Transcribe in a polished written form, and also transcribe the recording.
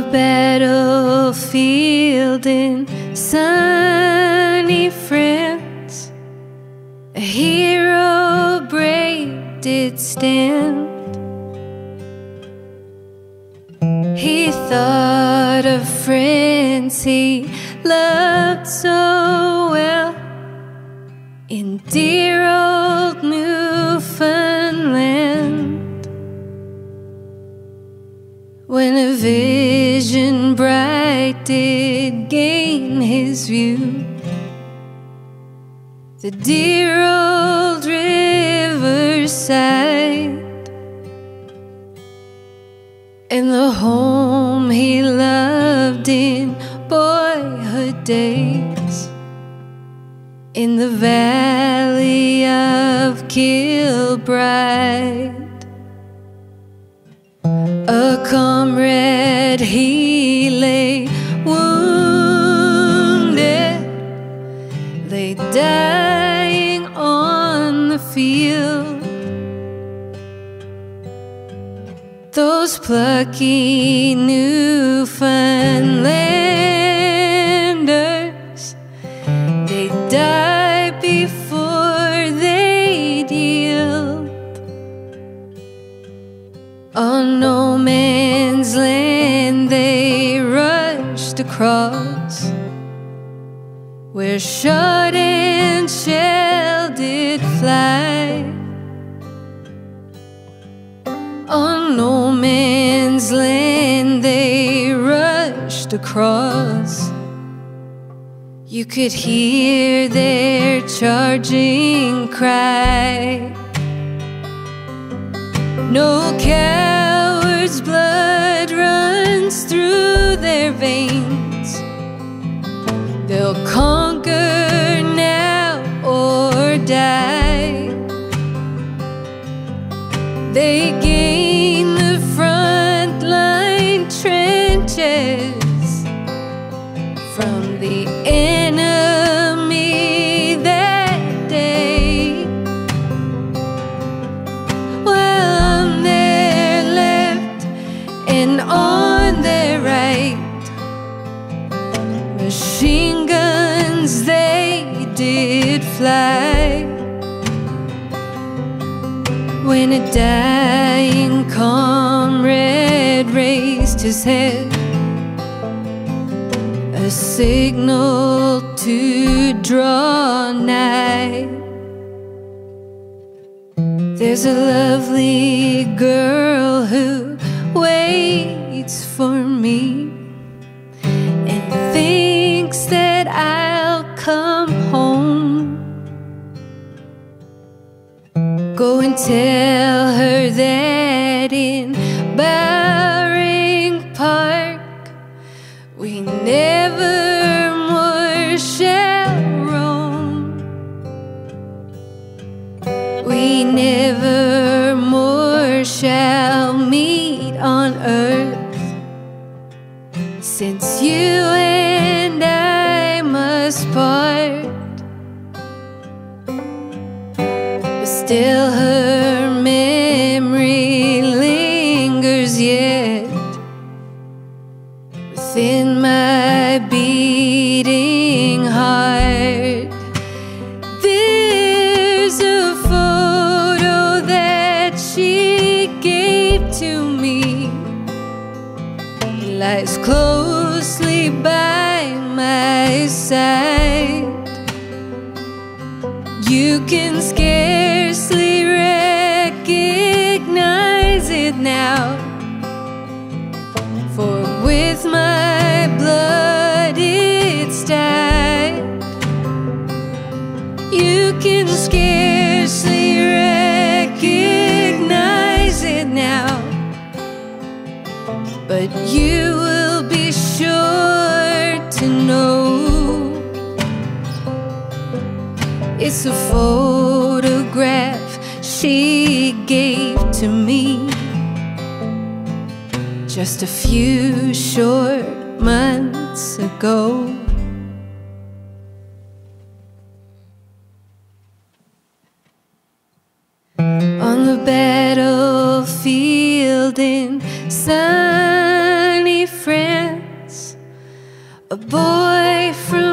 battlefield in sunny France, a hero brave did stand. He thought of friends he loved so well in dear old Newfoundland, when a vision bright did gain his view, the dear old riverside, and the home he loved in boyhood days, in the valley of Kilbride. A comrade he lay wounded, lay dying on the field. Those plucky Newfoundlanders, they die before they'd yield. On no man's land they rushed across, where shot and shell did fly. On no man's land they rushed across, you could hear their charging cry. No coward's blood runs through their veins, they'll conquer now or die. They gain the front line trenches from the enemy that day, while on their left and on their right, machine guns they did fly. When a dying comrade raised his head, a signal to draw nigh, there's a lovely girl who waits for me and thinks that I'll come home. Go and tell her that in Bowring Park we never more shall roam. We never more shall meet on earth, since you and I must part. Still her memory lingers yet within my beating heart. There's a photo that she gave to me, it lies closely by my side. You can scarcely recognize it now, for with my blood it's dyed. You can scarcely recognize it now, but you will be sure to know it's a photograph she gave to me just a few short months ago. On the battlefield in sunny France, a boy from